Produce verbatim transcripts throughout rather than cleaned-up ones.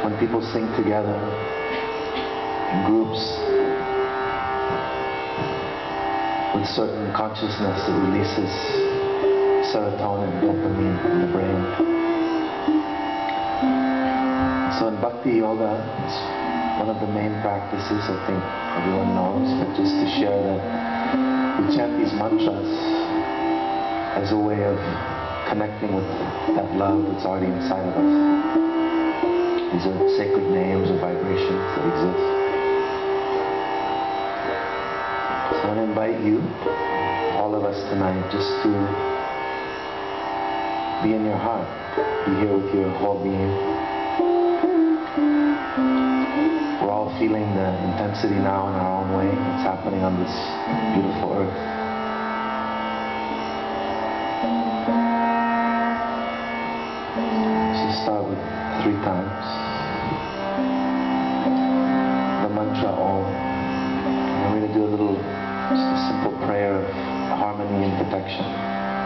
when people sing together in groups with certain consciousness, it releases serotonin, dopamine in the brain. So in Bhakti Yoga, it's one of the main practices, I think everyone knows, but just to share that we chant these mantras as a way of connecting with that love that's already inside of us. These are sacred names or vibrations that exist. So I want to invite you, all of us tonight, just to be in your heart, be here with your whole being. We're all feeling the intensity now in our own way. It's happening on this beautiful earth. So start with three times the mantra Om. And we're going to do a little, just a simple prayer of harmony and protection.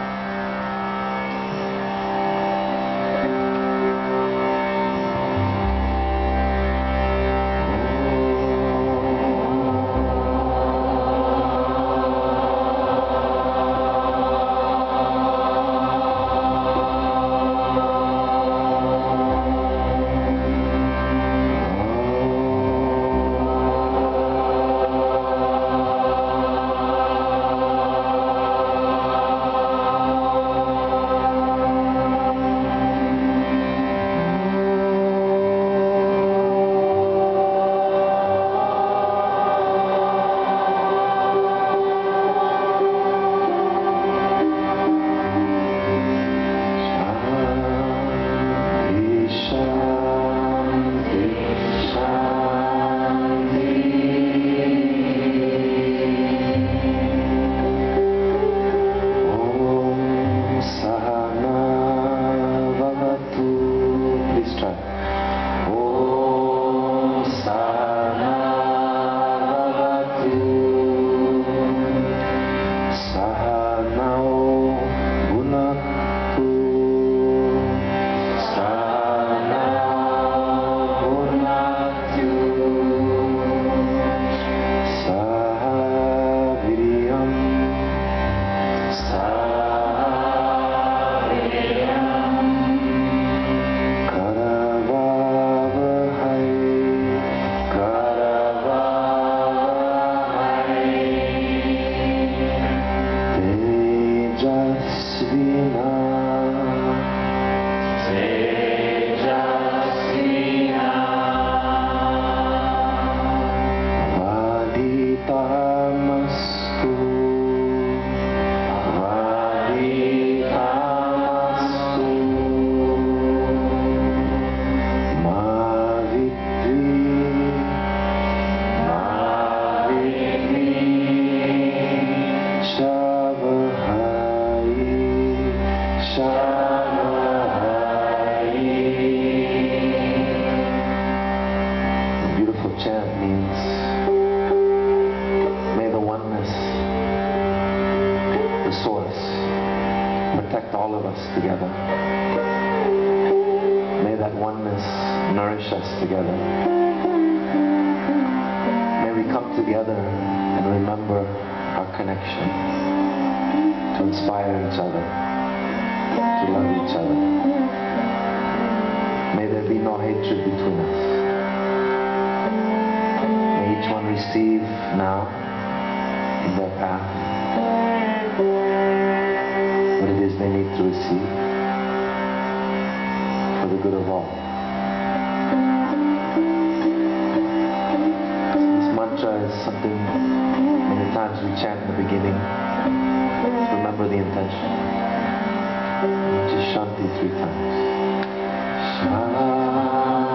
Together. May that oneness nourish us together. May we come together and remember our connection to inspire each other, to love each other. May there be no hatred between us. May each one receive now in their path what it is they need to receive for the good of all. This mantra is something many times we chant in the beginning. Just remember the intention. Just Shanti three times. Shanti.